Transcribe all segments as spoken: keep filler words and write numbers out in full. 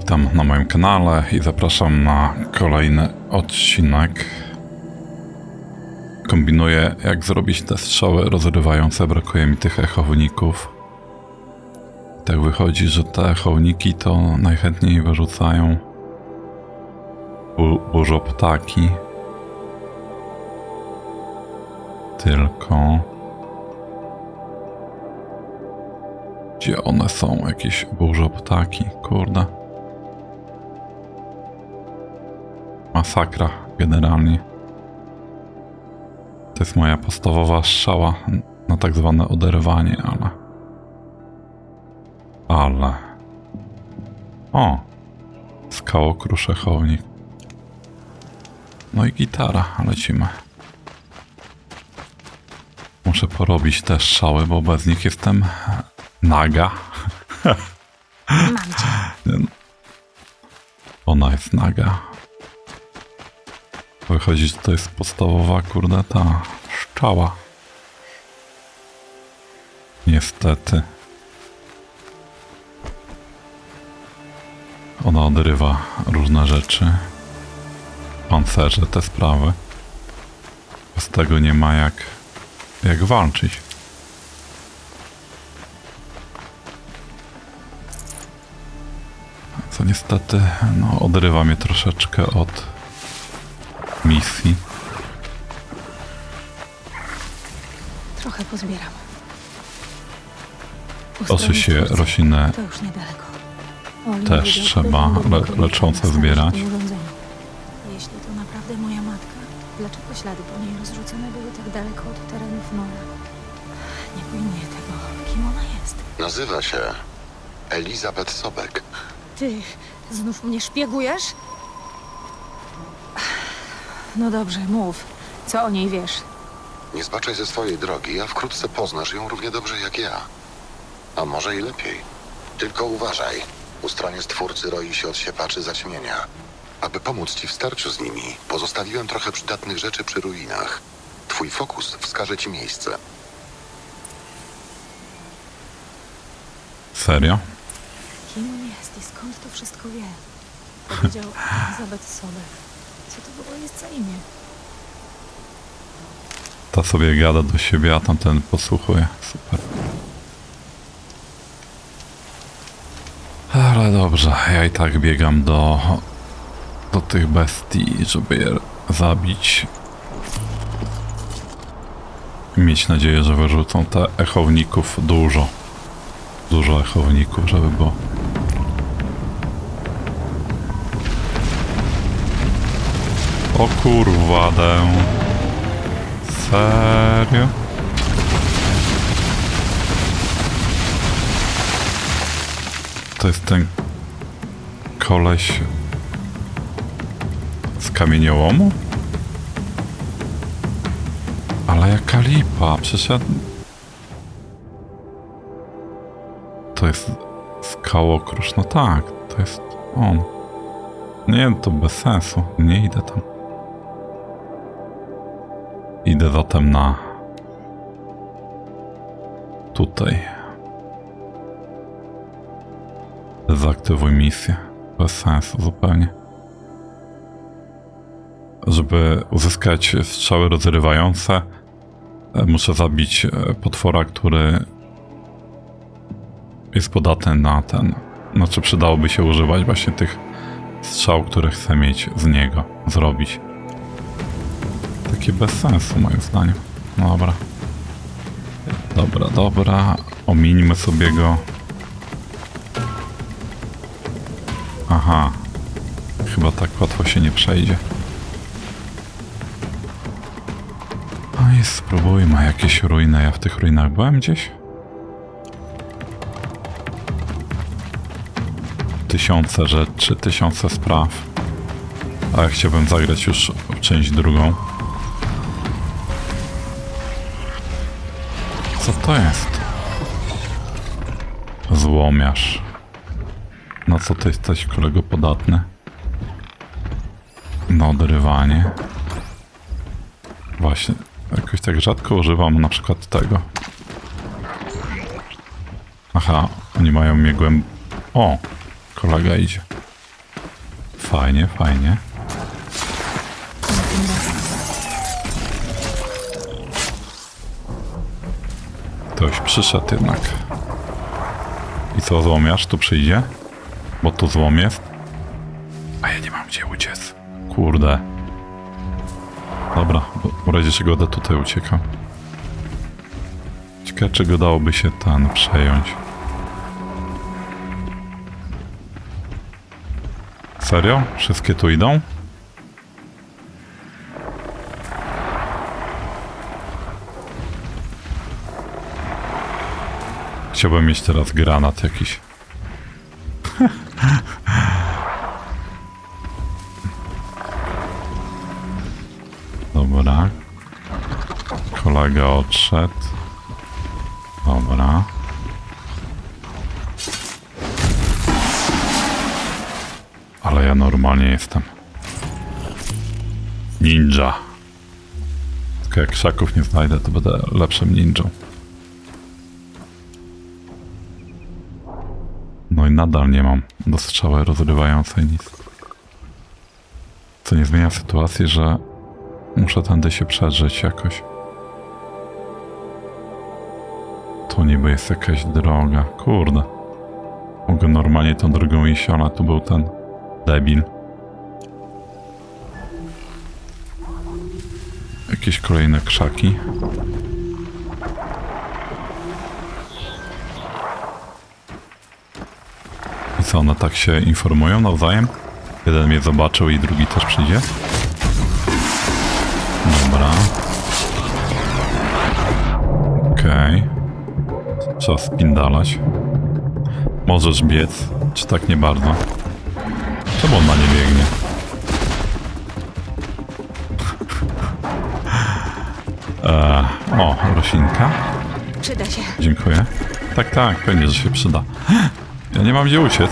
Witam na moim kanale i zapraszam na kolejny odcinek. Kombinuję, jak zrobić te strzały rozrywające, brakuje mi tych echowników. Tak wychodzi, że te echowniki to najchętniej wyrzucają bu burzoptaki. Tylko... Gdzie one są? Jakieś burzoptaki, kurde. Masakra, generalnie. To jest moja podstawowa strzała na tak zwane oderwanie, ale... Ale... O! Skałokrusz echownik. No i gitara, lecimy. Muszę porobić te strzały, bo bez nich jestem... naga. Mam cię. Ona jest naga. Wychodzi, że to jest podstawowa, kurde, ta szczała. Niestety. Ona odrywa różne rzeczy. Pancerze, te sprawy. Bez tego nie ma jak, jak walczyć. Co niestety, no, odrywa mnie troszeczkę od misji. Trochę pozbieram. Osy się rośliny To już niedaleko. też trzeba le leczące zbierać. Jeśli to naprawdę moja matka, dlaczego ślady po niej rozrzucone były tak daleko od terenów Nora? Nie pojmuję tego. Kim ona jest? Nazywa się Elizabeth Sobek. Ty znów mnie szpiegujesz? No dobrze, mów. Co o niej wiesz? Nie zbaczaj ze swojej drogi, a wkrótce poznasz ją równie dobrze jak ja. A może i lepiej. Tylko uważaj. U stronie Stwórcy roi się od siepaczy zaćmienia. Aby pomóc ci w starciu z nimi, pozostawiłem trochę przydatnych rzeczy przy ruinach. Twój fokus wskaże ci miejsce. Serio? Kim on jest i skąd to wszystko wie? Powiedział Elizabeth Sobek. Co to było jest za imię? Ta sobie gada do siebie, a tamten podsłuchuje. Super. Ale dobrze, ja i tak biegam do, do tych bestii, żeby je zabić. Mieć nadzieję, że wyrzucą te echowników dużo. Dużo echowników, żeby było. O kurwadę. Serio? To jest ten koleś z kamieniołomu? Ale jaka lipa, przecież ja... To jest skałokrusz, no tak, to jest on. Nie, to bez sensu, nie idę tam. Idę zatem na... tutaj. Zaktywuj misję. Bez sensu zupełnie. Żeby uzyskać strzały rozrywające, muszę zabić potwora, który jest podatny na ten... Znaczy przydałoby się używać właśnie tych strzał, które chcę mieć z niego, zrobić. Takie bez sensu moim zdaniem. No dobra. Dobra, dobra. Omińmy sobie go. Aha. Chyba tak łatwo się nie przejdzie. No i spróbujmy jakieś ruiny. Ja w tych ruinach byłem gdzieś? Tysiące rzeczy, tysiące spraw. A ja chciałbym zagrać już w część drugą. Co to jest? Złomiarz. Na co ty jesteś, kolego, podatny? Na odrywanie. Właśnie, jakoś tak rzadko używam na przykład tego. Aha, oni mają mnie głęb... O! Kolega idzie. Fajnie, fajnie. Ktoś przyszedł jednak. I co, złomiarz tu przyjdzie? Bo tu złom jest. A ja nie mam gdzie uciec. Kurde. Dobra, w razie czego do tutaj uciekam. Ciekawe, czego dałoby się ten przejąć. Serio? Wszystkie tu idą? Chciałbym mieć teraz granat jakiś. Dobra. Kolega odszedł. Dobra. Ale ja normalnie jestem. Ninja. Tylko jak krzaków nie znajdę, to będę lepszym ninją. No i nadal nie mam do strzały rozrywającej nic. Co nie zmienia sytuacji, że muszę tędy się przedrzeć jakoś. Tu niby jest jakaś droga. Kurde. Mogę normalnie tą drogą iść, ale tu był ten debil. Jakieś kolejne krzaki. I co, one tak się informują nawzajem? Jeden mnie zobaczył i drugi też przyjdzie? Dobra. Okej. Okay. Trzeba spindalać. Możesz biec, czy tak nie bardzo? Czemu on na nie biegnie? Eee, o, roślinka. Przyda się. Dziękuję. Tak, tak, pewnie, że się przyda. Ja nie mam gdzie uciec.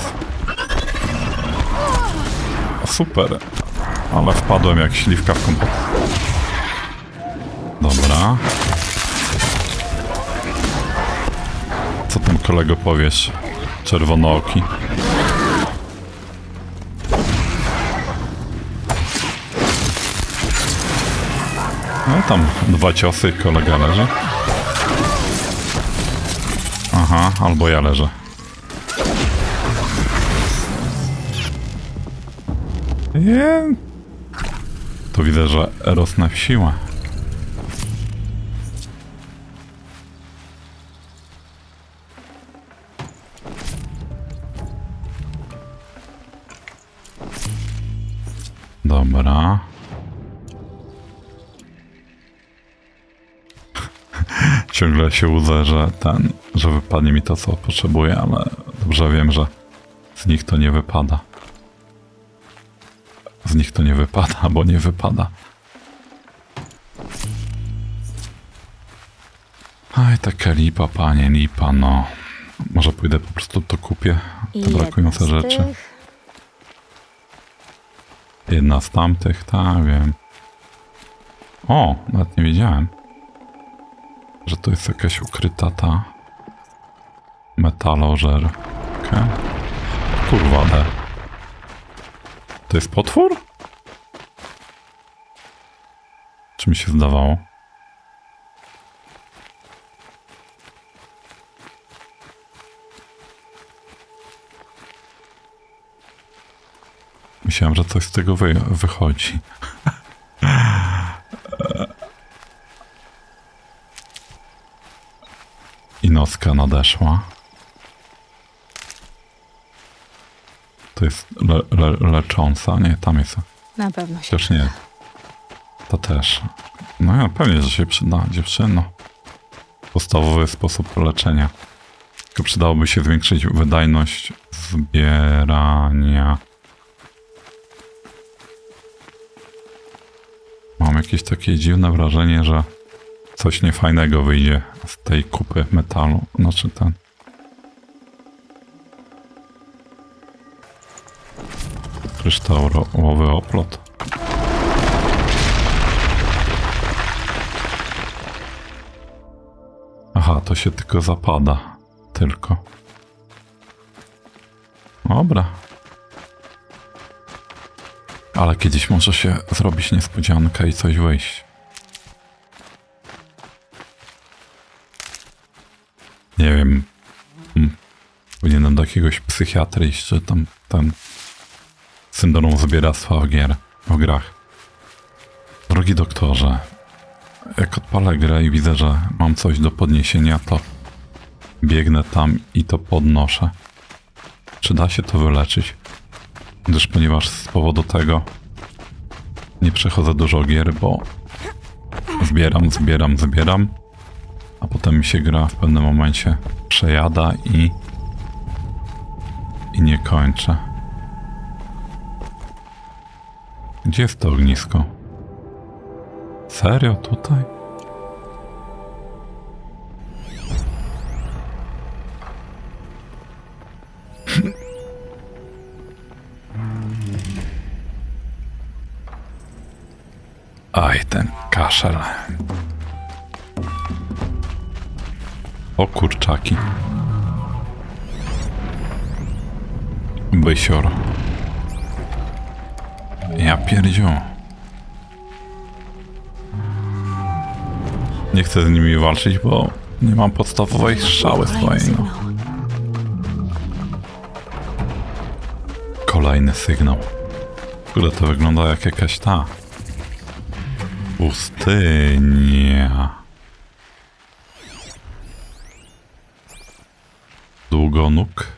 Super. Ale wpadłem jak śliwka w kompot. Dobra. Co tam, kolego, powiesz? Czerwonooki. No tam dwa ciosy, kolega leży. Aha, albo ja leżę. Nie. To widzę, że rosnę w siłę. Dobra. Ciągle się łudzę, że ten, że wypadnie mi to, co potrzebuję, ale dobrze wiem, że z nich to nie wypada. Z nich to nie wypada, bo nie wypada. Aj, taka lipa, panie, lipa, no. Może pójdę po prostu to kupię, te brakujące rzeczy. Tych... Jedna z tamtych, tak, wiem. O, nawet nie wiedziałem, że to jest jakaś ukryta ta metalożer. Okay. Kurwa, de. To jest potwór? Czy mi się zdawało? Myślałem, że coś z tego wy wychodzi. I nocka nadeszła. To jest le le lecząca? Nie, tam jest. Na pewno się Też nie. To też. No ja pewnie, że się przyda, dziewczyno. Podstawowy sposób leczenia. Tylko przydałoby się zwiększyć wydajność zbierania. Mam jakieś takie dziwne wrażenie, że coś niefajnego wyjdzie z tej kupy metalu. Znaczy ten. Kryształowy oplot. Aha, to się tylko zapada. Tylko. Dobra. Ale kiedyś może się zrobić niespodziankę i coś wyjść. Nie wiem. Hmm. Powinienem do jakiegoś psychiatry iść, czy tam ten syndrom zbieractwa w gier, w grach. Drogi doktorze, jak odpalę grę i widzę, że mam coś do podniesienia, to biegnę tam i to podnoszę. Czy da się to wyleczyć? Gdyż ponieważ z powodu tego nie przechodzę dużo gier, bo zbieram, zbieram, zbieram, a potem mi się gra w pewnym momencie przejada i i nie kończę. Gdzie jest to ognisko? Serio tutaj? Aj, ten kaszel. O kurczaki. Bysior. Ja pierdziu. Nie chcę z nimi walczyć, bo nie mam podstawowej strzały swojej. No. Kolejny sygnał. Kurde, to wygląda jak jakaś ta pustynia. Długonóg.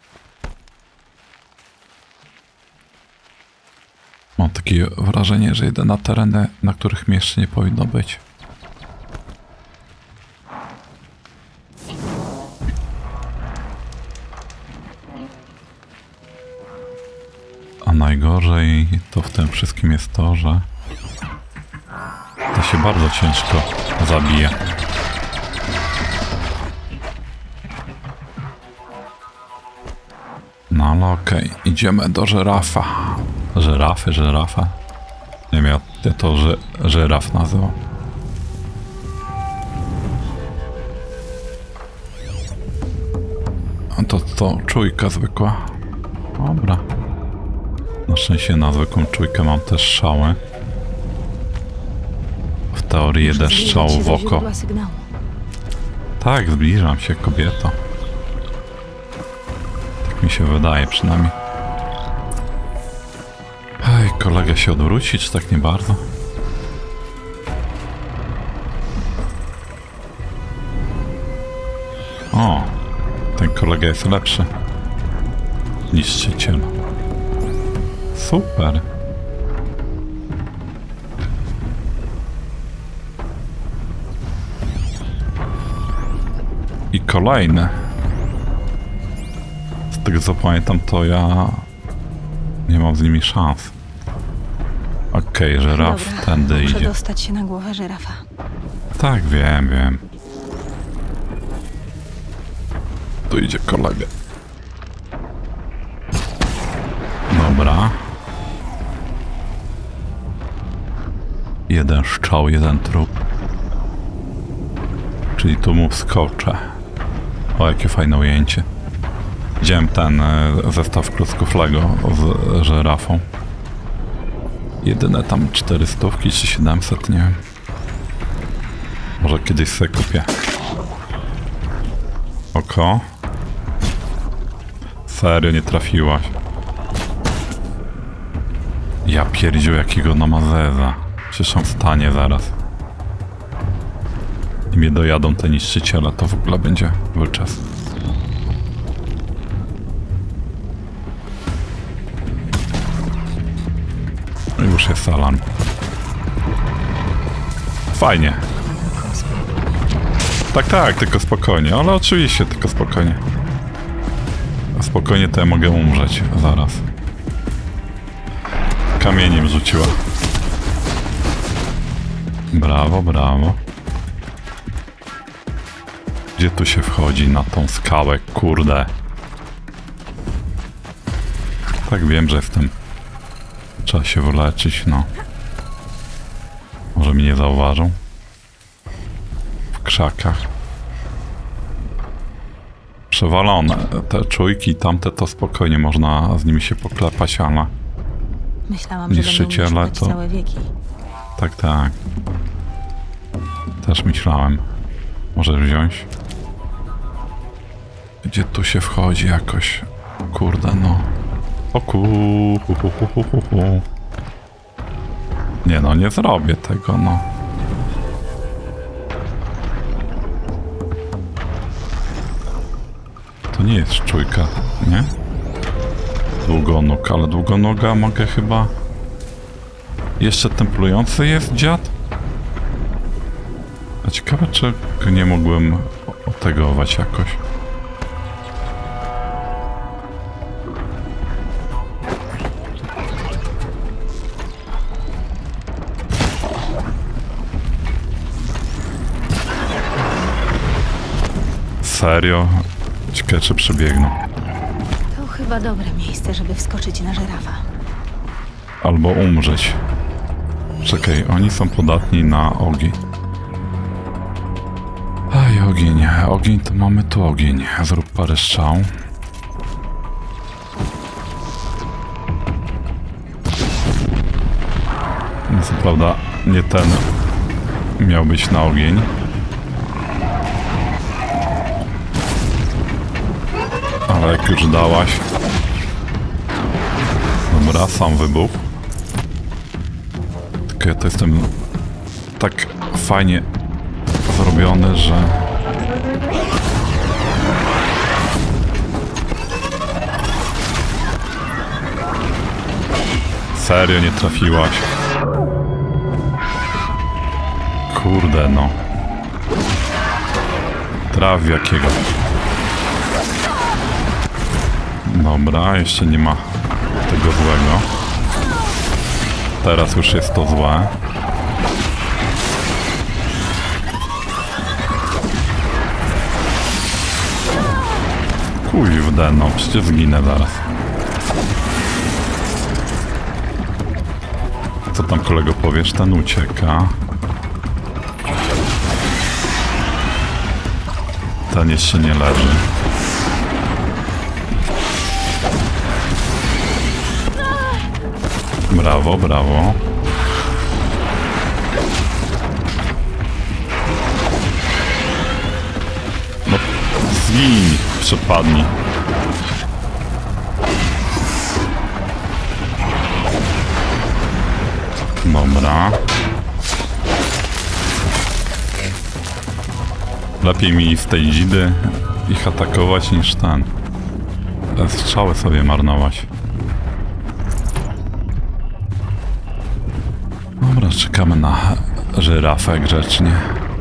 Mam takie wrażenie, że idę na tereny, na których mnie jeszcze nie powinno być. A najgorzej to w tym wszystkim jest to, że to się bardzo ciężko zabija. No ale okej, okay. Idziemy do żyrafa. Żyrafy, żyrafa? Nie wiem, ja to ży, żyraf nazywam. A to to czujka zwykła. Dobra. Na szczęście na zwykłą czujkę mam też strzały. W teorii jeden strzał w oko. Tak, zbliżam się, kobieto. Tak mi się wydaje przynajmniej. Ej, kolega się odwróci, czy tak nie bardzo? O, ten kolega jest lepszy. Niszczyciel. Super. I kolejne. Z tego co pamiętam, to ja nie mam z nimi szans. Okej, okay, żyraf Dobra, tędy muszę idzie. dostać się na głowę żyrafa. Tak, wiem, wiem. Tu idzie kolega. Dobra. Jeden strzał, jeden trup. Czyli tu mu wskoczę. O, jakie fajne ujęcie. Widziałem ten e, zestaw klocków Lego z żyrafą. Jedyne tam czterystówki czy siedemset, nie wiem. Może kiedyś sobie kupię. Oko. Serio, nie trafiłaś. Ja pierdziu, jakiego namazeza. Przecież on stanie zaraz. I mnie dojadą te niszczyciele, to w ogóle będzie wyczas. Już jest alarm. Fajnie. Tak, tak, tylko spokojnie, ale oczywiście tylko spokojnie. A spokojnie to ja mogę umrzeć zaraz. Kamieniem rzuciła. Brawo, brawo. Gdzie tu się wchodzi na tą skałę, kurde? Tak, wiem, że jestem. Trzeba się wyleczyć, no. Może mnie nie zauważą. W krzakach. Przewalone. Te czujki, tamte to spokojnie można z nimi się poklepać, ale Myślałam, że będą mnie Niszczyciele szukać to... całe wieki. Tak, tak. Też myślałem. Możesz wziąć? Gdzie tu się wchodzi jakoś? Kurde, no. O ku... hu, hu, hu, hu, hu, hu. Nie no, nie zrobię tego, no. To nie jest czujka, nie? Długonóg, ale długonoga mogę chyba... Jeszcze templujący jest dziad? A ciekawe, czy nie mogłem otegować jakoś. Serio? Ciekawe, czy przebiegną. To chyba dobre miejsce, żeby wskoczyć na żyrafa. Albo umrzeć. Czekaj, oni są podatni na ogień. Aj, ogień. Ogień to mamy tu ogień. Zrób parę strzał. No, co prawda nie ten miał być na ogień. Ale jak już dałaś... Dobra, sam wybuch. Tylko ja to jestem tak fajnie zrobiony, że... Serio nie trafiłaś. Kurde no. Traf jakiego. Dobra, jeszcze nie ma tego złego. Teraz już jest to złe. Kurde, no przecież zginę zaraz. Co tam, kolego, powiesz? Ten ucieka. Ten jeszcze nie leży. Brawo, brawo. No, zgiń, przepadnij. Dobra. Lepiej mi z tej dzidy ich atakować niż ten. Te strzały sobie marnować. Dobra, czekamy na żyrafę grzecznie.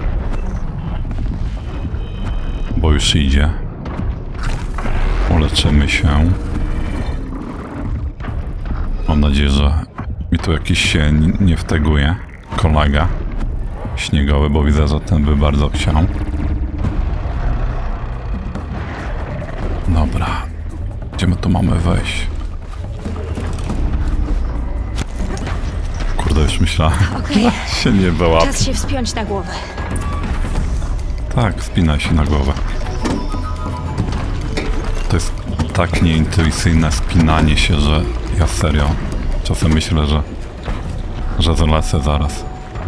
Bo już idzie. Uleczymy się. Mam nadzieję, że mi tu jakiś się nie wteguje. Kolega śniegowy, bo widzę, że ten by bardzo chciał. Dobra. Gdzie my tu mamy wejść? Kurde, już myślałem, Okej. się nie wyłapie. Czas się wspiąć na głowę. Tak, wspinaj się na głowę. To jest tak nieintuicyjne spinanie się, że ja serio czasem myślę, że że zalecę zaraz.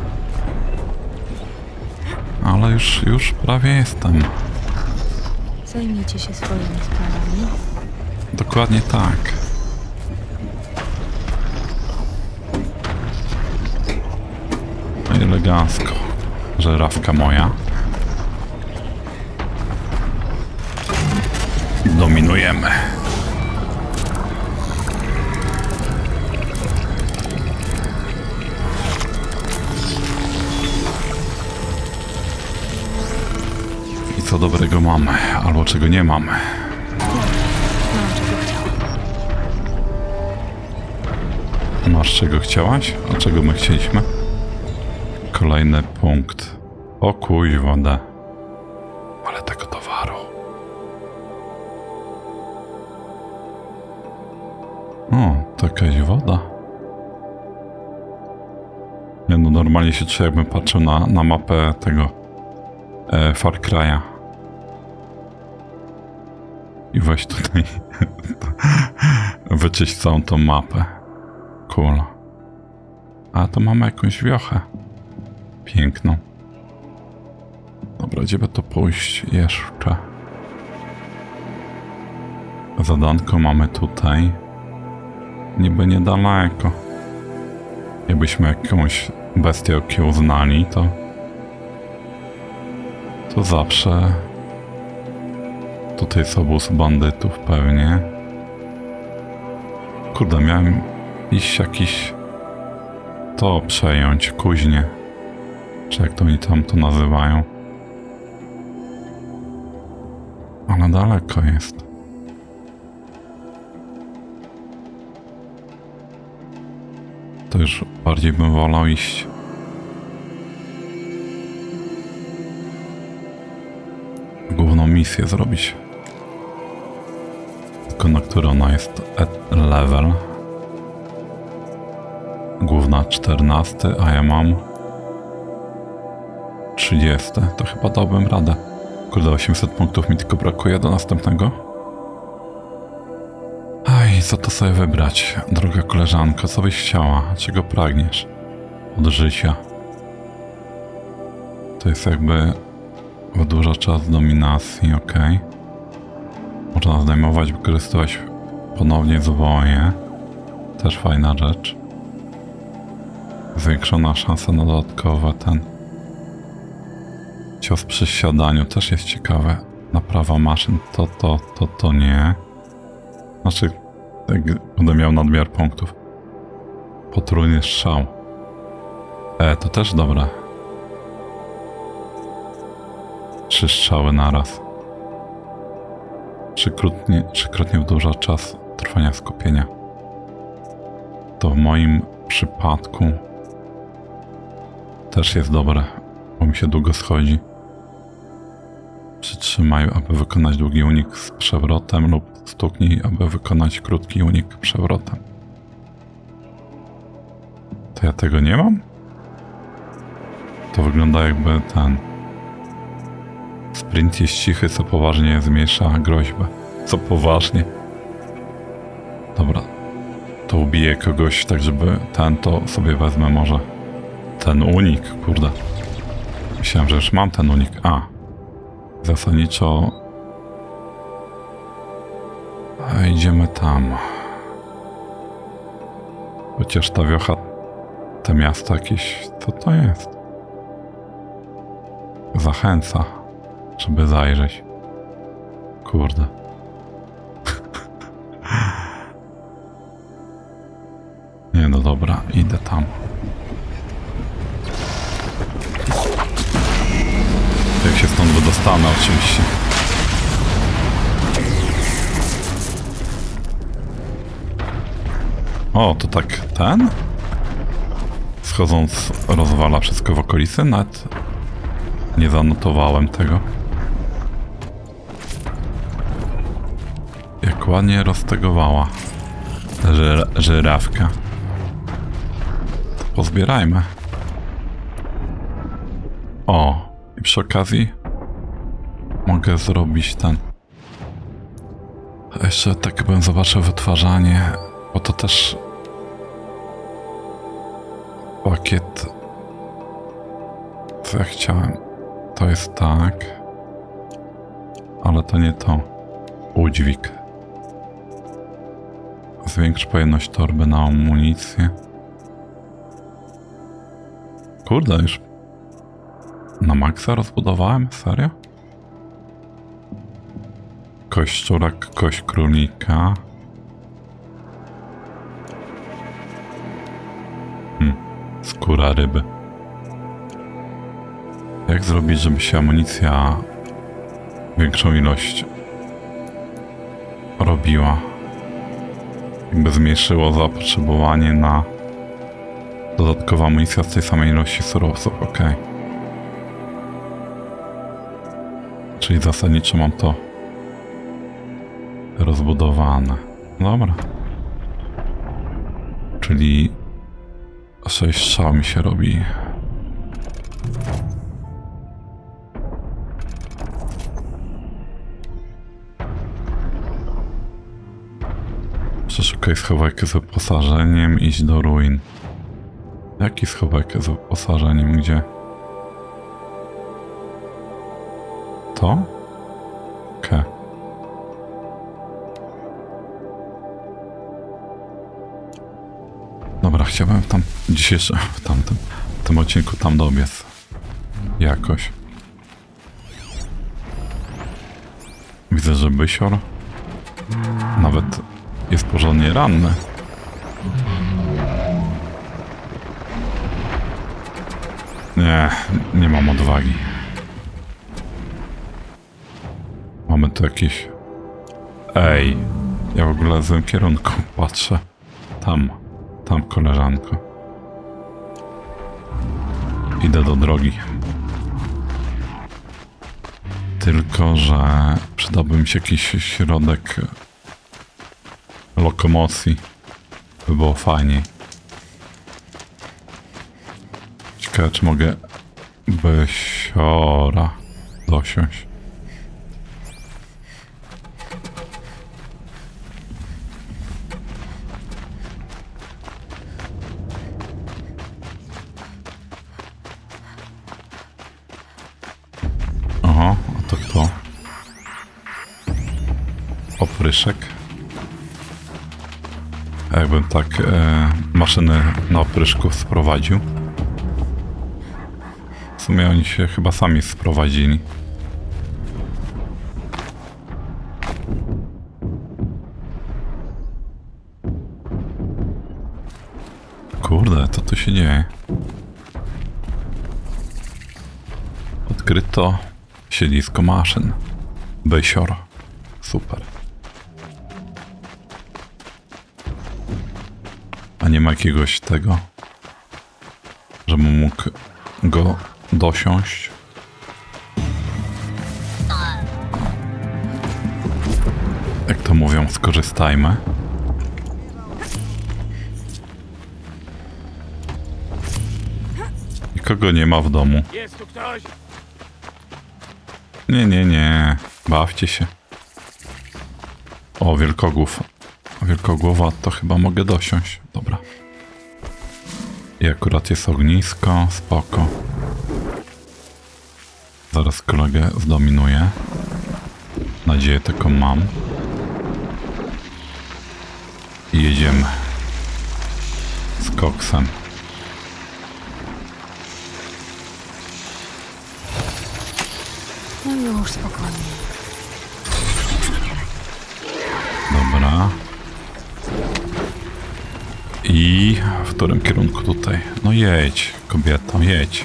Ale już, już prawie jestem. Zajmijcie się swoimi sprawami. Dokładnie tak. Elegancko. Żyrafka moja. Dominujemy. I co dobrego mamy, albo czego nie mamy. Mam czego chciał. Masz czego chciałaś? A czego my chcieliśmy? Kolejny punkt. O kuj wodę. Ale tego towaru. O, to jakaś woda. Nie no, normalnie się czuję, jakbym patrzył na, na mapę tego e, Far Cry'a. I weź tutaj wyczyść całą tą mapę. kul. A to mamy jakąś wiochę. Piękną. Dobra, gdzie by to pójść jeszcze? Zadanko mamy tutaj. Niby niedaleko. Jakbyśmy jakąś bestię okiełznali, to... To zawsze... Tutaj jest obóz bandytów pewnie. Kurde, miałem iść jakiś... To przejąć, kuźnie. Czy jak to oni tam to nazywają. Ale daleko jest. To już bardziej bym wolał iść. Główną misję zrobić. Tylko na które ona jest level. Główna czternasty, a ja mam trzydziesty. To chyba dałbym radę. Kurde, osiemset punktów mi tylko brakuje do następnego. Aj, co to sobie wybrać? Droga koleżanko, co byś chciała? Czego pragniesz? Od życia. To jest jakby wydłuża czas dominacji, ok. Można zdejmować, wykorzystywać ponownie zwoje. Też fajna rzecz. Zwiększona szansa na dodatkowe ten... Cios przy siadaniu też jest ciekawe. Naprawa maszyn to, to, to, to nie. Znaczy, jak będę miał nadmiar punktów. Potrójny strzał. E, to też dobre. Trzy strzały naraz. Trzykrotnie, trzykrotnie wydłuża czas trwania skupienia. To w moim przypadku też jest dobre, bo mi się długo schodzi. Przytrzymaj, aby wykonać długi unik z przewrotem lub stuknij, aby wykonać krótki unik przewrotem. To ja tego nie mam? To wygląda jakby ten... Sprint jest cichy, co poważnie zmniejsza groźbę. Co poważnie? Dobra. To ubiję kogoś, tak żeby ten to sobie wezmę może. Ten unik, kurde. Myślałem, że już mam ten unik. A. Zasadniczo... A idziemy tam. Chociaż ta wiocha, te miasta jakieś... Co to jest? Zachęca, żeby zajrzeć. Kurde. Nie, no dobra, idę tam. Jak się stąd wydostanę, oczywiście. O, to tak ten? Schodząc rozwala wszystko w okolicy? Nawet nie zanotowałem tego. Jak ładnie roztegowała Ży żyrawka. To pozbierajmy. O, i przy okazji mogę zrobić ten. A jeszcze tak bym zobaczył wytwarzanie, bo to też pakiet. Co ja chciałem? To jest tak, ale to nie to. Udźwig. Zwiększ pojemność torby na amunicję. Kurde, już na maksa rozbudowałem? Serio? Kość szczurak, kość królika. Hmm, skóra ryby. Jak zrobić, żeby się amunicja większą ilość robiła? Jakby zmniejszyło zapotrzebowanie na dodatkową amunicję z tej samej ilości surowców, ok. Czyli zasadniczo mam to rozbudowane. Dobra. Czyli sześć strzał mi się robi. Przeszukaj schowek z wyposażeniem, idź do ruin. Jaki schowek z wyposażeniem? Gdzie? To? Okej. Okay. Dobra, chciałem tam dzisiejszym, w tamtym w tym odcinku tam dobiec. Jakoś. Widzę, że Bysior nawet jest porządnie ranny. Nie, nie mam odwagi. Mamy tu jakieś... Ej, ja w ogóle w złym kierunku patrzę. Tam, tam koleżanko. Idę do drogi. Tylko, że przydałby mi się jakiś środek lokomocji. By było fajniej. Ciekawe, czy mogę Bysiora dosiąść. Aha, a to kto? Opryszek. Jakbym tak e, maszyny na opryszków sprowadził. W sumie oni się chyba sami sprowadzili. Kurde, co tu się dzieje? Odkryto siedlisko maszyn. Bysior. Super. A nie ma jakiegoś tego, żebym mógł go dosiąść? Jak to mówią, skorzystajmy. Nikogo nie ma w domu. Jest tu ktoś? Nie, nie, nie. Bawcie się. O, wielkogłów. Wielkogłowa to chyba mogę dosiąść. Dobra. I akurat jest ognisko. Spoko. Zaraz kolegę zdominuję. Nadzieję taką mam. I jedziemy. Z koksem. No już, spokojnie. Dobra. I w którym kierunku tutaj? No jedź, kobieto, jedź.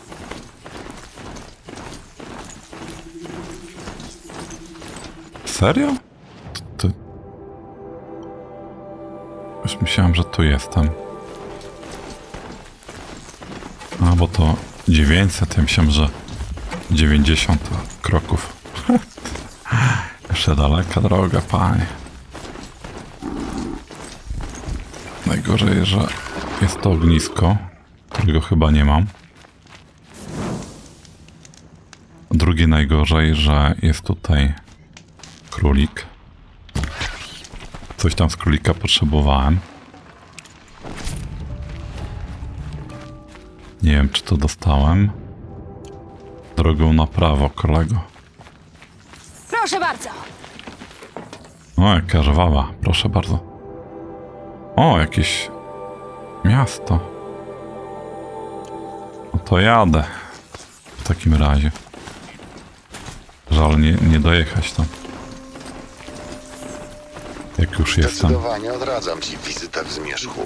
Serio? Ty... Już myślałem, że tu jestem. A, bo to dziewięćset, ja myślałem, że dziewięćdziesiąt kroków. Jeszcze daleka droga, panie. Najgorzej, że jest to ognisko, którego chyba nie mam. Drugie najgorzej, że jest tutaj królik. Coś tam z królika potrzebowałem. Nie wiem, czy to dostałem. Drogą na prawo, kolego. Proszę bardzo! O, jaka żwawa, proszę bardzo. O, jakieś miasto. No to jadę. W takim razie. Żal nie, nie dojechać tam. Jak już jestem. Zdecydowanie odradzam ci wizytę w Zmierzchu.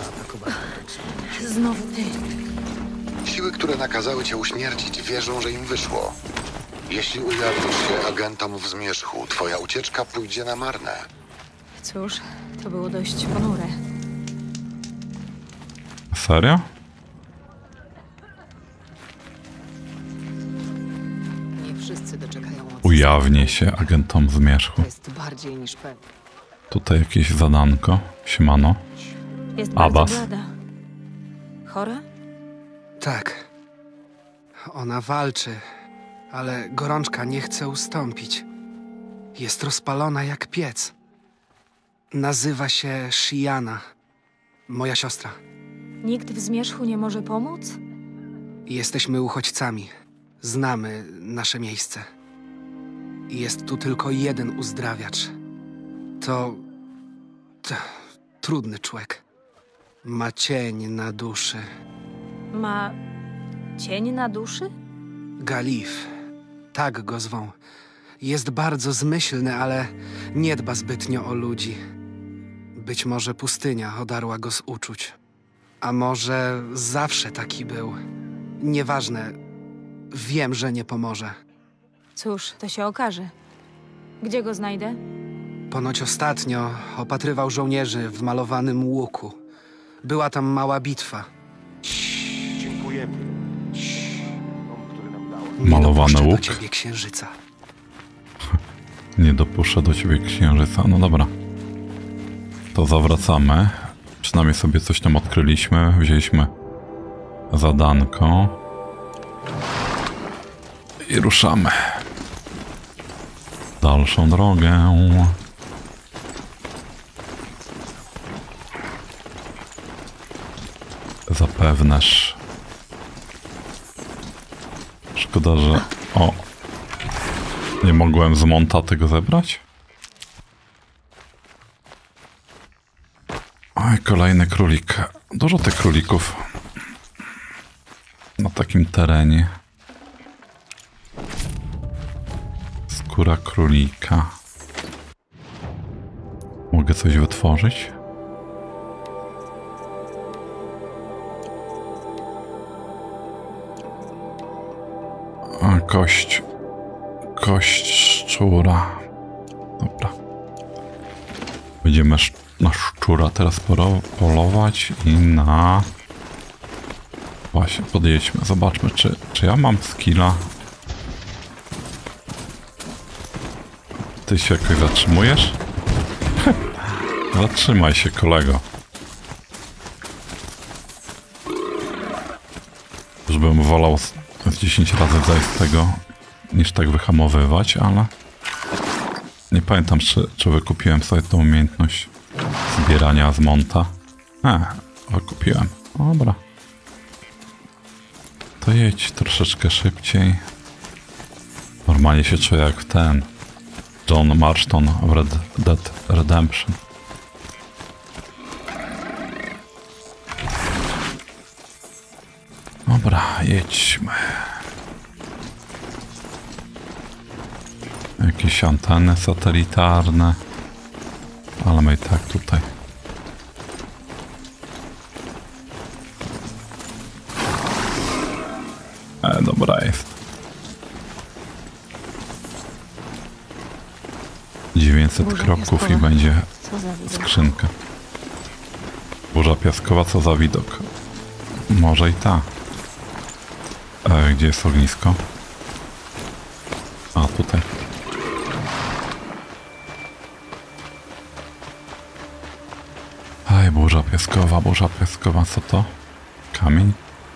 Znowu ty. Siły, które nakazały cię uśmiercić, wierzą, że im wyszło. Jeśli ujawnisz się agentom w Zmierzchu, twoja ucieczka pójdzie na marne. Cóż, to było dość ponure. Serio? Nie wszyscy doczekają mocy. Ujawnię się agentom Zmierzchu. To jest bardziej niż pewne. Tutaj jakieś zadanko. Siemano. Jest bardzo Abbas. blada. Chora? Tak. Ona walczy, ale gorączka nie chce ustąpić. Jest rozpalona jak piec. Nazywa się Shiana. Moja siostra. Nikt w Zmierzchu nie może pomóc? Jesteśmy uchodźcami. Znamy nasze miejsce. Jest tu tylko jeden uzdrawiacz. To... to trudny człowiek. Ma cień na duszy. Ma cień na duszy? Galif. Tak go zwą. Jest bardzo zmyślny, ale nie dba zbytnio o ludzi. Być może pustynia odarła go z uczuć. A może zawsze taki był. Nieważne. Wiem, że nie pomoże. Cóż, to się okaże. Gdzie go znajdę? Ponoć ostatnio opatrywał żołnierzy w malowanym łuku. Była tam mała bitwa. Dziękujemy. Tom, który nam dał. Nie Malowany dopuszczę łuk? do ciebie księżyca. Nie dopuszczę do ciebie księżyca. No dobra. To zawracamy. Przynajmniej sobie coś tam odkryliśmy. Wzięliśmy zadanko. I ruszamy. Dalszą drogę. Zapewneż. Szkoda, że... O! Nie mogłem z monta tego zebrać? Oj, kolejny królik. Dużo tych królików. Na takim terenie. Skóra królika. Mogę coś wytworzyć? A, kość. Kość szczura. Dobra. Będziemy sz na szczura teraz polować i na... Właśnie, podjedźmy. Zobaczmy, czy, czy ja mam skilla. Ty się jakoś zatrzymujesz? Zatrzymaj się, kolego. Już bym wolał z dziesięć razy zejść z tego, niż tak wyhamowywać, ale... Nie pamiętam, czy, czy wykupiłem sobie tą umiejętność zbierania z monta. E, wykupiłem. Dobra. To jedź troszeczkę szybciej. Normalnie się czuję jak ten John Marston w Red Dead Redemption. Dobra, jedźmy. Jakieś anteny satelitarne. Ale my i tak tutaj. E, dobra jest. dziewięćset Burza kroków piaskowa. i będzie Co za widok. skrzynka. Burza piaskowa, co za widok. Może i ta. E, gdzie jest ognisko? A, tutaj. Aj, burza piaskowa, burza piaskowa, co to? Kamień?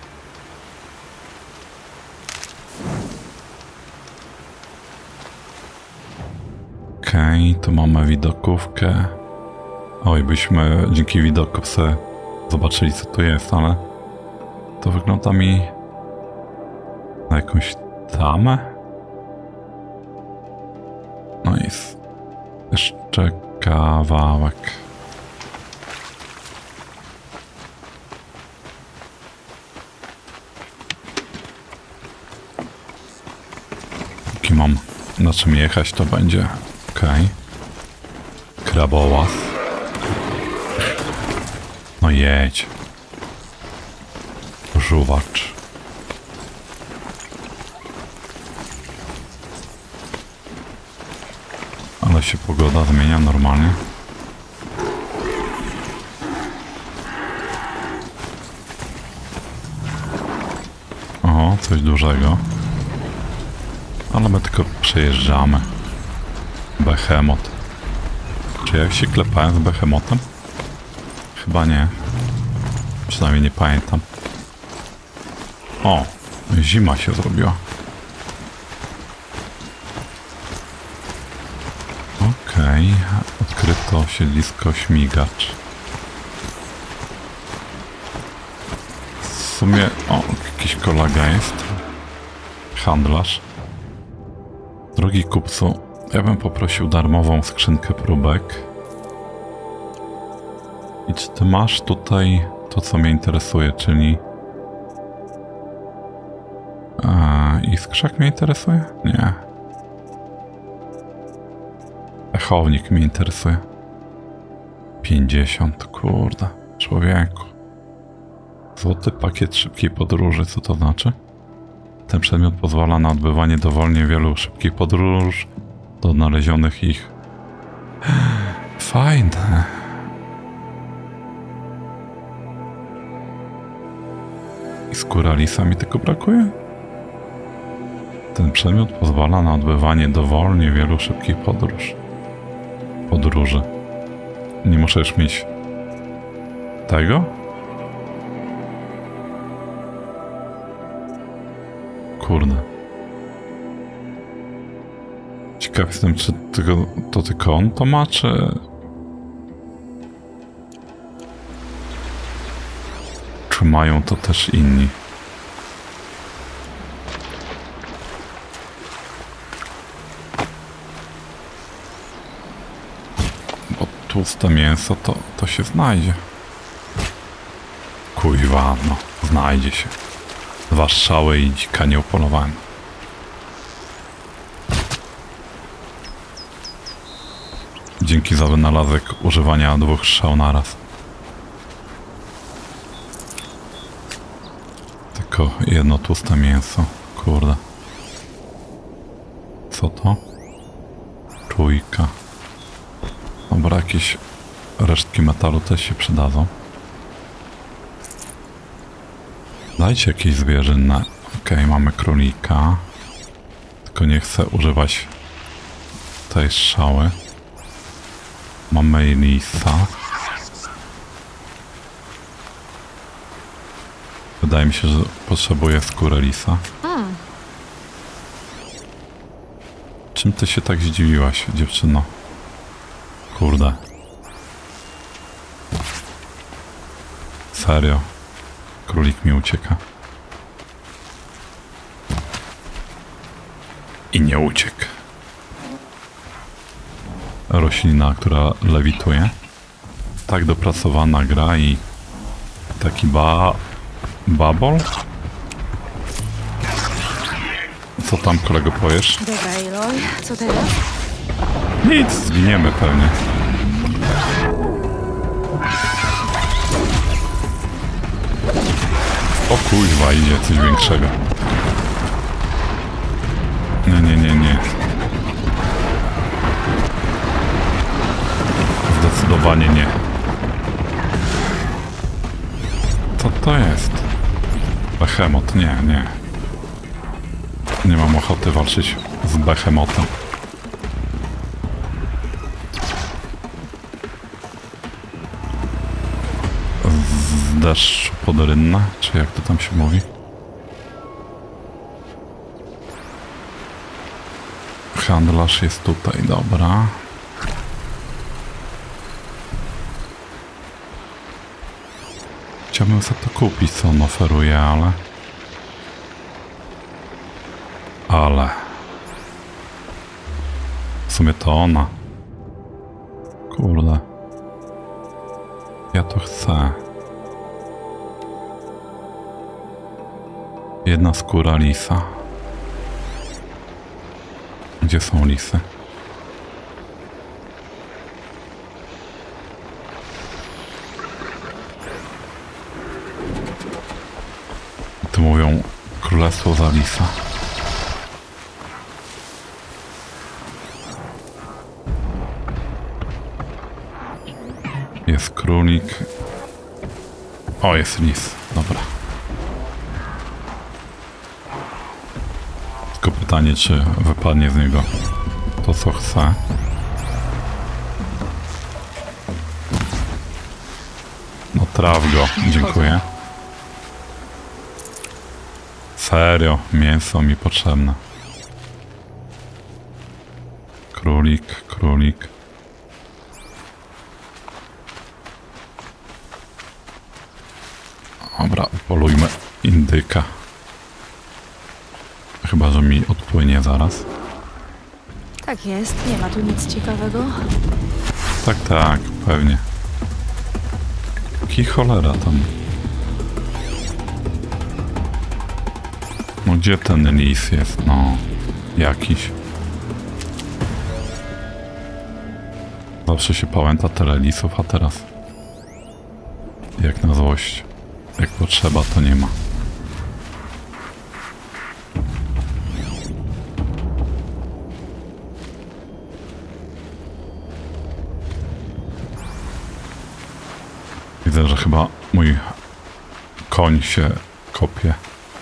Okej, okay, tu mamy widokówkę. Oj, byśmy dzięki widokówce zobaczyli, co tu jest, ale to wygląda mi na jakąś tamę. No i jeszcze kawałek. Póki mam na czym jechać, to będzie okej. Okay. Krabołaz. No jedź. Żuwacz. Ale się pogoda zmienia normalnie. O, coś dużego. Ale my tylko przejeżdżamy. Behemoth. Czy ja się klepałem z Behemotem? Chyba nie. Przynajmniej nie pamiętam. O, zima się zrobiła. Okej. Okej, odkryto siedlisko śmigacz. W sumie, o, jakiś kolega jest. Handlarz. Drogi kupcu, ja bym poprosił darmową skrzynkę próbek. I czy ty masz tutaj to, co mnie interesuje, czyli... A, i skrzak mnie interesuje? Nie. Echownik mnie interesuje. pięćdziesiąt, kurde, człowieku. Złoty pakiet szybkiej podróży, co to znaczy? Ten przedmiot pozwala na odbywanie dowolnie wielu szybkich podróż do odnalezionych ich. Fajne. I skóra lisa mi tylko brakuje? Ten przedmiot pozwala na odbywanie dowolnie wielu szybkich podróż. Podróży. Nie muszę już mieć tego? Kurde. Ciekaw jestem, czy tylko, to tylko on to ma, czy... Czy mają to też inni? Bo tłuste mięso to, to się znajdzie. Kuźwa, no, znajdzie się. Dwa strzały i dzika nie upolowałem. Dzięki za wynalazek używania dwóch strzał naraz. Tylko jedno tłuste mięso. Kurde. Co to? Czujka. Dobra, jakieś resztki metalu też się przydadzą. Dajcie jakieś zwierzynne. Okej, okay, mamy królika. Tylko nie chcę używać tej strzały. Mamy lisa. Wydaje mi się, że potrzebuję skórę lisa. Hmm. Czym ty się tak zdziwiłaś, dziewczyno? Kurde. Serio. Królik mi ucieka. I nie uciekł. Roślina, która lewituje. Tak dopracowana gra i taki ba... babol? Co tam, kolego, powiesz? Dobra, Aloy, co teraz? Nic, zginiemy pewnie. O kuźwa, idzie coś większego. Nie, nie, nie, nie. Zdecydowanie nie. Co to jest? Behemoth, nie, nie. Nie mam ochoty walczyć z Behemothem. Z deszczu pod rynnę, czy jak to tam się mówi? Handlarz jest tutaj, dobra. Chciałbym sobie to kupić, co on oferuje, ale... Ale... W sumie to ona. Kurde. Ja to chcę. Jedna skóra lisa. Gdzie są lisy? Tu mówią królestwo za lisa. Jest królik. O, jest lis. Dobra. Tylko pytanie, czy wypadnie z niego to, co chce. No traf go. Dziękuję. Serio, mięso mi potrzebne. Królik, królik. Dobra, upolujmy indyka. Chyba, że mi odpłynie zaraz. Tak jest, nie ma tu nic ciekawego. Tak, tak, pewnie. Jaki cholera tam. No gdzie ten lis jest? No, jakiś. Zawsze się pamięta tyle lisów, a teraz jak na złość. Jak potrzeba, to nie ma. Widzę, że chyba mój koń się kopie.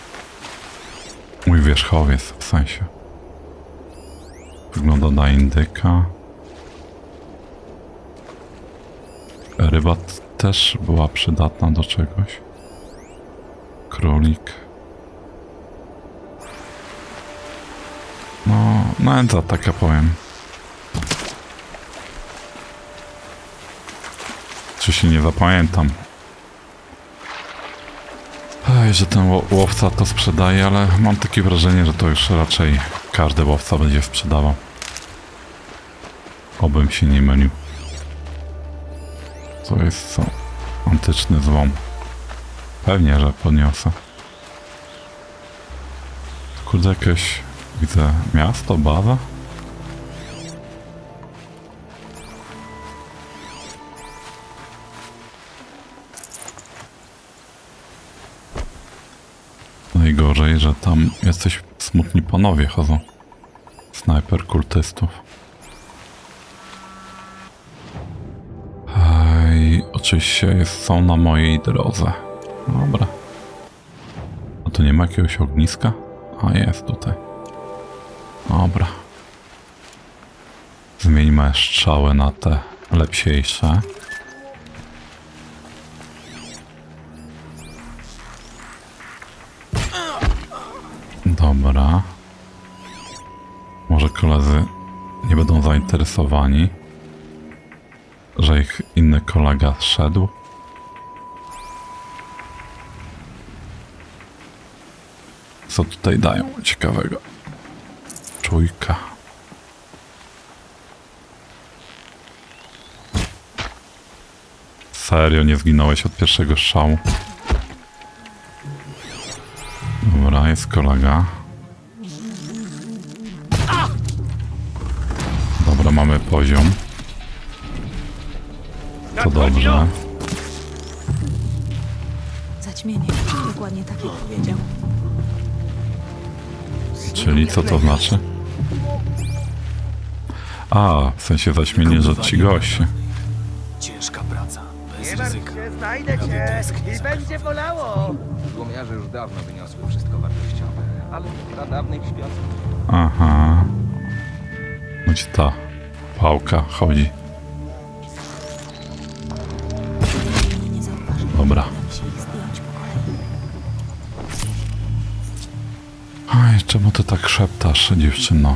Mój wierzchowiec, w sensie. Wygląda na indyka. Ryba też była przydatna do czegoś. Królik. No, nędza taka, powiem. Czy się nie zapamiętam. Ej, że ten łowca to sprzedaje, ale mam takie wrażenie, że to już raczej każdy łowca będzie sprzedawał. Obym się nie mylił. To jest co? Antyczny złom. Pewnie, że podniosę. Kurde, jakieś widzę miasto, baza. Najgorzej, że tam jacyś smutni panowie chodzą. Snajper kultystów. I oczywiście jest, są na mojej drodze. Dobra. A tu nie ma jakiegoś ogniska? A jest tutaj. Dobra. Zmieńmy strzały na te lepsiejsze. Dobra. Może koledzy nie będą zainteresowani, że ich inny kolega szedł. Co tutaj dają ciekawego? Czujka. Serio, nie zginąłeś od pierwszego strzału? Dobra, jest kolega. Dobra, mamy poziom. To dobrze. Zaćmienie, dokładnie tak jak powiedział. Czyli co to znaczy? A, w sensie zaćmienie, że ci goście. Ciężka praca, bez Nie martw ryzyka. się, znajdę cię i będzie bolało. Złomiarze już dawno wyniosły wszystko wartościowe, ale dla dawnych śpiących. Aha. No ci ta pałka chodzi. Nie zauważył. Dobra. Dam się ich zdjąć po kolei. Oj, czemu ty tak szeptasz, dziewczyno?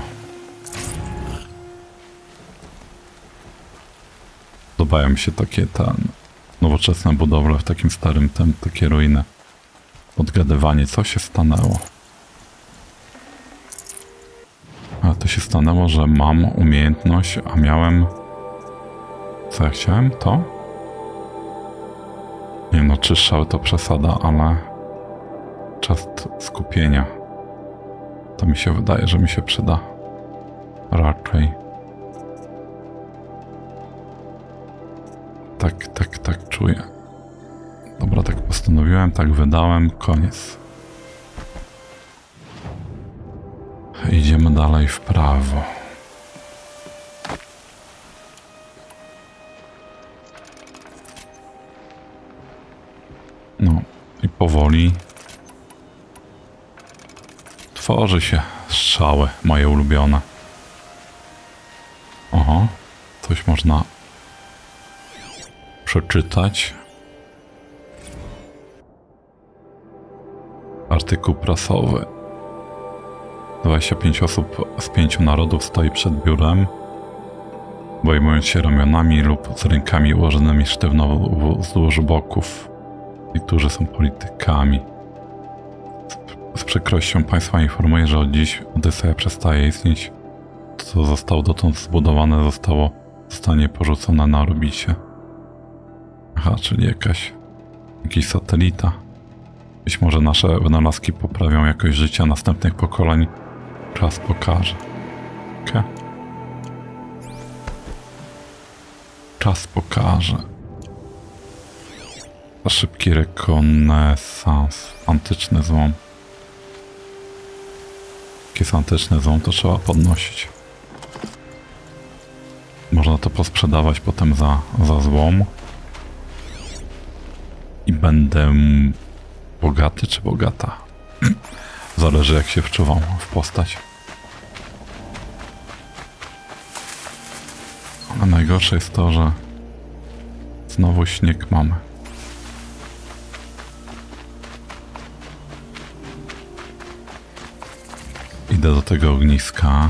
Podobają mi się takie te nowoczesne budowle w takim starym tem, takie ruiny. Odgadywanie, co się stanęło? Ale to się stanęło, że mam umiejętność, a miałem... Co ja chciałem? To? Nie no, czy szał to przesada, ale... Czas skupienia. To mi się wydaje, że mi się przyda. Raczej. Tak, tak, tak czuję. Dobra, tak postanowiłem, tak wydałem, koniec. Idziemy dalej w prawo. No i powoli tworzy się strzały moje ulubione. Oho, coś można przeczytać. Artykuł prasowy. dwadzieścia pięć osób z pięciu narodów stoi przed biurem, obejmując się ramionami lub z rękami ułożonymi sztywno wzdłuż boków. Niektórzy są politykami. Z, z przykrością Państwa informuję, że od dziś Odyseja przestaje istnieć. To, co zostało dotąd zbudowane, zostało, zostanie porzucone na orbicie. Aha, czyli jakaś, jakiś satelita. Być może nasze wynalazki poprawią jakość życia następnych pokoleń. Czas pokaże. Okay. Czas pokaże. Szybki rekonesans. Antyczny złom. Jak jest antyczny złom, to trzeba podnosić. Można to posprzedawać potem za, za złom. I będę bogaty czy bogata? Zależy, jak się wczuwam w postać. Ale najgorsze jest to, że znowu śnieg mamy. Idę do tego ogniska.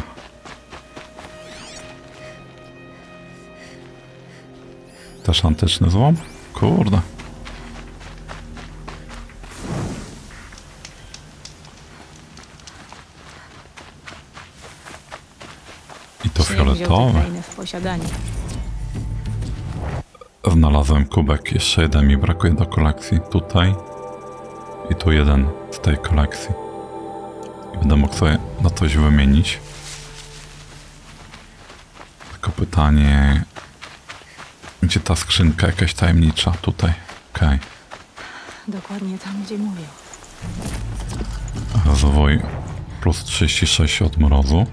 Też antyczny złom? Kurde. I to fioletowe. W posiadanie. Znalazłem kubek. Jeszcze jeden mi brakuje do kolekcji. Tutaj. I tu jeden z tej kolekcji. I będę mógł sobie na coś wymienić. Tylko pytanie... Gdzie ta skrzynka jakaś tajemnicza? Tutaj. Okej. Okay. Dokładnie tam, gdzie mówię. Rozwój plus trzydzieści sześć od mrozu.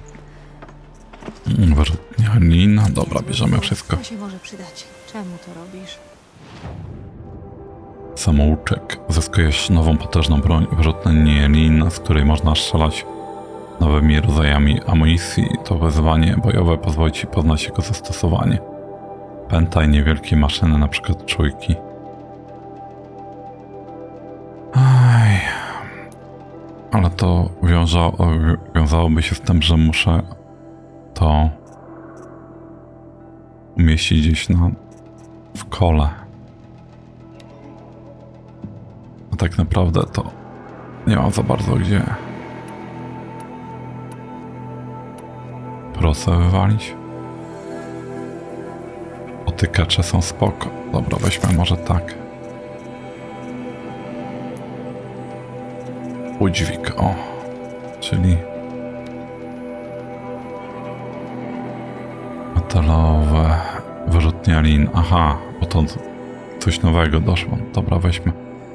Wyrzutnia. Dobra, bierzemy wszystko. To się może przydać. Czemu to robisz? Samouczek. Zyskujesz nową potężną broń. Wyrzutnia lin, z której można strzelać nowymi rodzajami amunicji. To wyzwanie bojowe pozwoli ci poznać jego zastosowanie. Pęta i niewielkie maszyny, na przykład czujki. Aj. Ale to wiążało, wiązałoby się z tym, że muszę to umieścić gdzieś na, w kole. A tak naprawdę to nie mam za bardzo gdzie. Proszę wywalić. Otykacze są spoko. Dobra, weźmy może tak. Udźwig, o. Czyli metalowe wyrzutnia lin. Aha, bo to coś nowego doszło. Dobra, weźmy.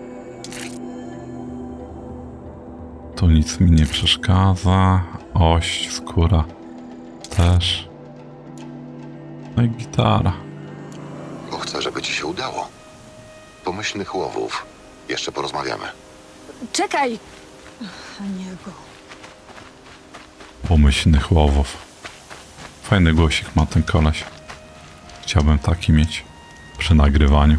Tu nic mi nie przeszkadza. Oś, skóra też. No i gitara. Bo chcę, żeby ci się udało. Pomyślnych łowów. Jeszcze porozmawiamy. Czekaj! Anielku. Pomyślnych łowów. Fajny głosik ma ten koleś. Chciałbym taki mieć przy nagrywaniu.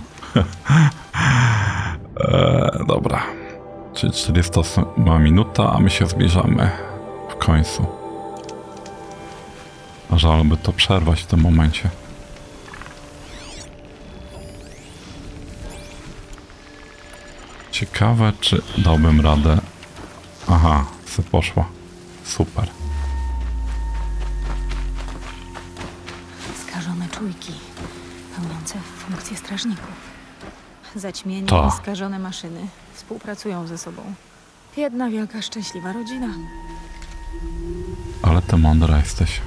eee, dobra. Czyli czterdziestosma minuta, a my się zbliżamy w końcu. A żal by to przerwać w tym momencie. Ciekawe, czy dałbym radę. Aha, se poszła. Super. Skażone czujki, pełniące funkcję strażników. Zaćmienie To. i skażone maszyny współpracują ze sobą. Jedna wielka, szczęśliwa rodzina. Ale ty mądra jesteś.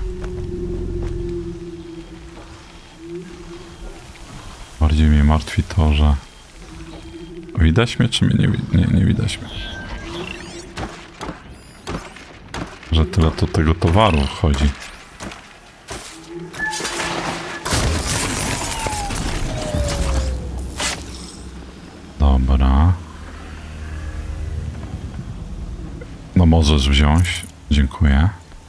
Bardziej mnie martwi to, że... Widać mnie, czy mnie nie, nie, nie widać mnie? Że tyle to tego towaru chodzi. Dobra. No możesz wziąć. Dziękuję.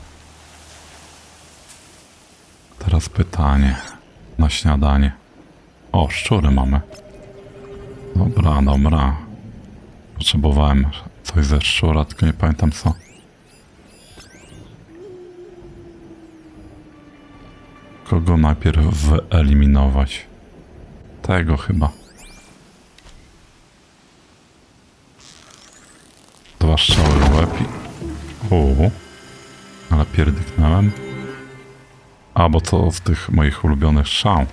Teraz pytanie na śniadanie. O, szczury mamy. Dobra, dobra. Potrzebowałem coś ze szczura, tylko nie pamiętam co. Kogo najpierw wyeliminować? Tego chyba. Uuu, ale pierdyknąłem. A, bo to z tych moich ulubionych strzał.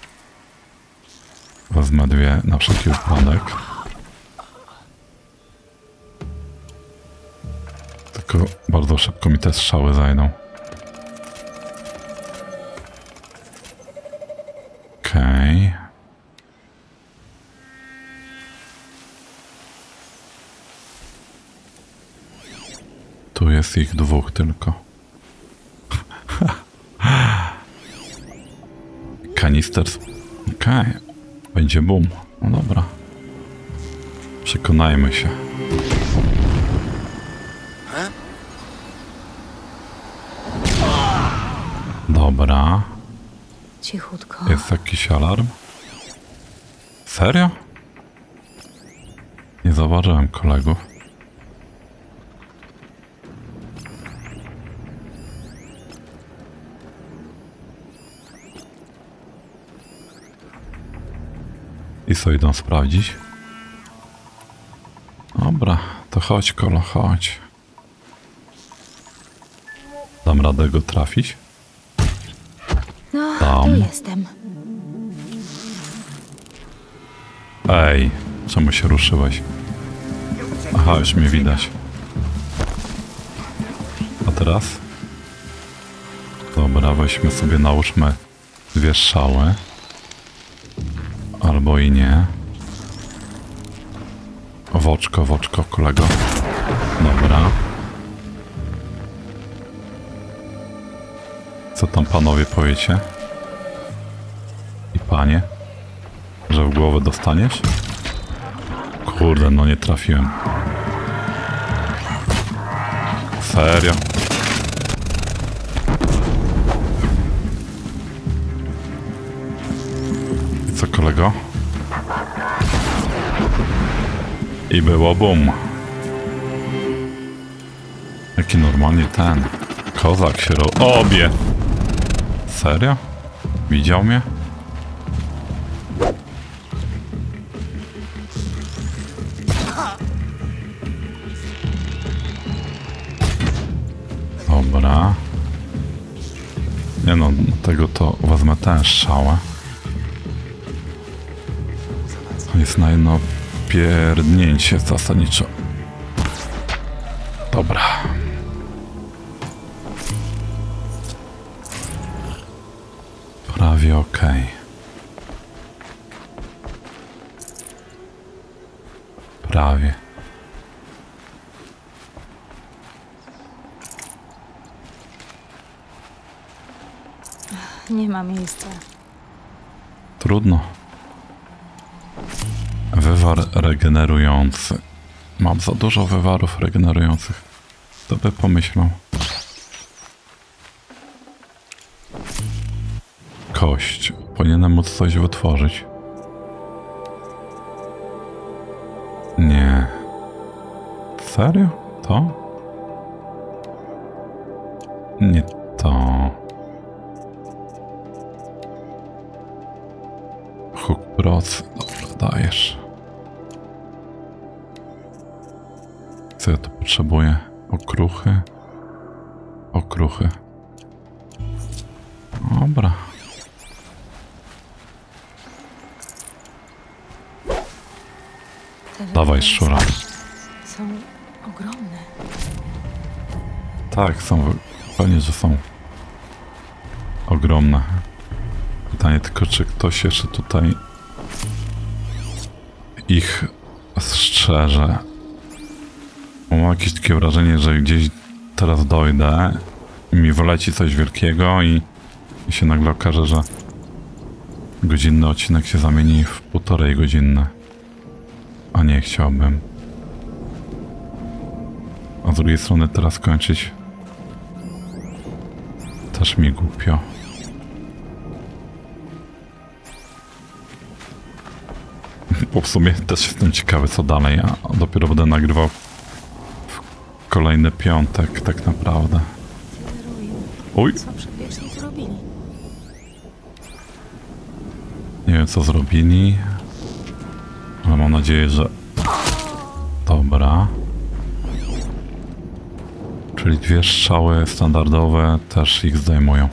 Wezmę dwie na wszelki wypadek. Tylko bardzo szybko mi te strzały zajdą. Okej. Okay. Tu jest ich dwóch tylko. Kanister. Okej. Okay. Będzie boom. No dobra. Przekonajmy się. Dobra. Cichutko. Jest jakiś alarm? Serio? Nie zauważyłem kolegów. I co, idą sprawdzić? Dobra, to chodź, kolo, chodź. Dam radę go trafić? No, Tam. tu jestem. Ej, czemu się ruszyłeś? Aha, już mnie widać. A teraz? Dobra, weźmy sobie, nałóżmy dwie strzały. Albo i nie. W oczko, w oczko, kolego. Dobra. Co tam panowie powiecie? I panie? Że w głowę dostaniesz? Kurde, no nie trafiłem. Serio? I co, kolego? I było boom. Jaki normalnie ten kozak się ro... Obie! Serio? Widział mnie? Dobra. Nie no, tego to wezmę tę strzałę. Jest na jedno pierdnięcie zasadniczo. Dobra. Prawie okej. Prawie. Nie ma miejsca. Trudno. Wywar regenerujący. Mam za dużo wywarów regenerujących. Kto by pomyślał? Kość. Powinienem móc coś wytworzyć. Nie. Serio? To? Nie to. Hook proc. Dobra, dajesz. Co ja tu potrzebuję? Okruchy. Okruchy. Dobra. Te Dawaj, szczura. są ogromne. Tak, są. Pewnie, że są. Ogromne. Pytanie tylko, czy ktoś jeszcze tutaj ich strzeże. Mam jakieś takie wrażenie, że gdzieś teraz dojdę i mi wyleci coś wielkiego i, i się nagle okaże, że godzinny odcinek się zamieni w półtorej godzinny. A nie chciałbym. A z drugiej strony teraz kończyć też mi głupio. Bo w sumie też jestem ciekawy, co dalej, a dopiero będę nagrywał w kolejny piątek tak naprawdę. Uj! Co przedwieczni tu robili? Nie wiem, co zrobili, ale mam nadzieję, że... Dobra. Czyli Czyli dwie strzały standardowe też ich zdejmują.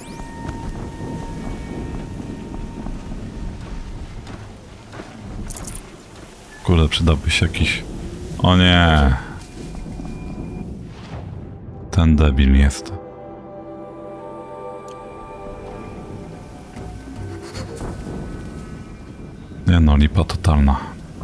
Kurde, przydałby się jakiś... O nie! Ten debil jest. Nie no, lipa totalna.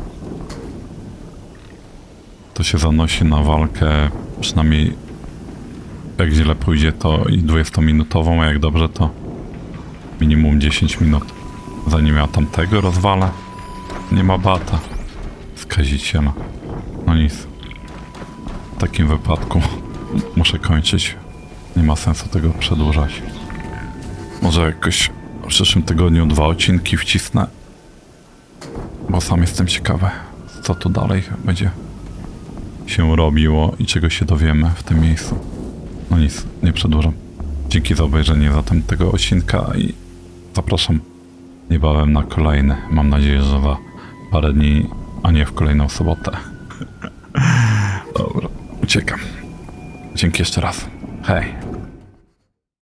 To się zanosi na walkę, przynajmniej jak źle pójdzie to i dwudziestominutową, a jak dobrze to minimum dziesięć minut. Zanim ja tamtego rozwalę, nie ma bata. Skaziciela. No nic. W takim wypadku muszę kończyć. Nie ma sensu tego przedłużać. Może jakoś w przyszłym tygodniu dwa odcinki wcisnę. Bo sam jestem ciekawy, co tu dalej będzie się robiło i czego się dowiemy w tym miejscu. No nic, nie przedłużam. Dzięki za obejrzenie zatem tego odcinka i zapraszam niebawem na kolejny. Mam nadzieję, że za parę dni, a nie w kolejną sobotę. Dobra, uciekam. Dzięki jeszcze raz. Hej.